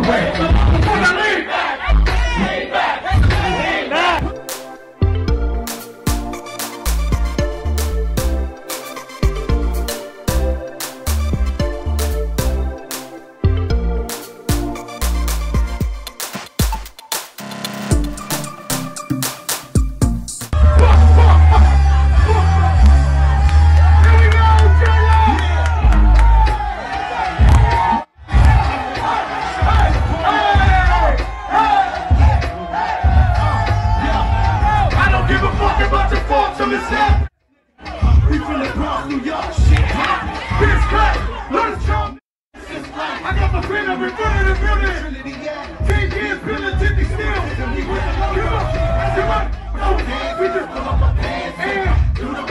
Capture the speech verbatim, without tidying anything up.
way. Before I lean back, lean back, lean back. We from the Bronx, New York, shit hot. Bitch cut, let us jump. I got my friend up in front of the building. Ten years, building fifty still. Give up, give up. We just pull up my pants and do the